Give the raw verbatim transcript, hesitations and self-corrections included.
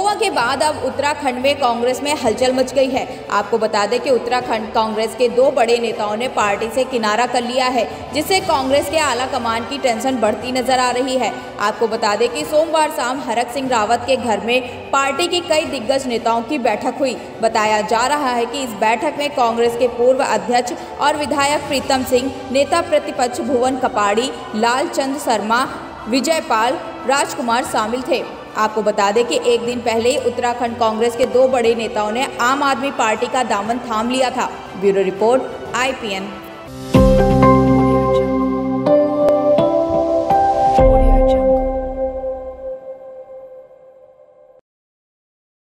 महुआ के बाद अब उत्तराखंड में कांग्रेस में हलचल मच गई है। आपको बता दें कि उत्तराखंड कांग्रेस के दो बड़े नेताओं ने पार्टी से किनारा कर लिया है, जिससे कांग्रेस के आला कमान की टेंशन बढ़ती नजर आ रही है। आपको बता दें कि सोमवार शाम हरक सिंह रावत के घर में पार्टी की कई दिग्गज नेताओं की बैठक हुई। बताया जा रहा है कि इस बैठक में कांग्रेस के पूर्व अध्यक्ष और विधायक प्रीतम सिंह, नेता प्रतिपक्ष भुवन कपाड़ी, लालचंद शर्मा, विजय पाल, राजकुमार शामिल थे। आपको बता दें कि एक दिन पहले ही उत्तराखंड कांग्रेस के दो बड़े नेताओं ने आम आदमी पार्टी का दामन थाम लिया था। Bureau report I P N.